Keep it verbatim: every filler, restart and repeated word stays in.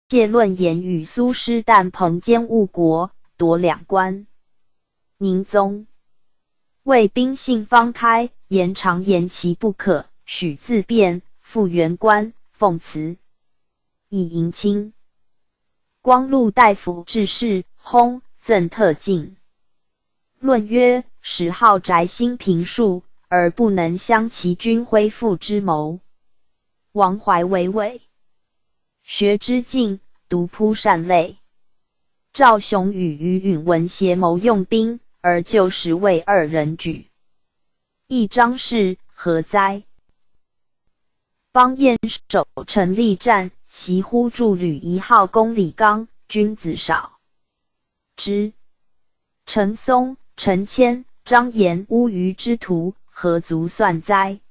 谢论言与苏师旦彭兼误国，夺两关。宁宗谓兵信方开，言常言其不可，许自辩，复原官，奉辞，以迎亲。光禄大夫致仕，薨，赠特进。论曰：始好宅心平数，而不能相其君恢复之谋。王怀为伪，学之进，独铺善类。赵雄与于允文协谋用兵，而就实为二人举。亦张氏何哉？邦彦守城力战，其呼助旅一号公李纲，君子少之。陈松、陈谦、张延乌余之徒，何足算哉？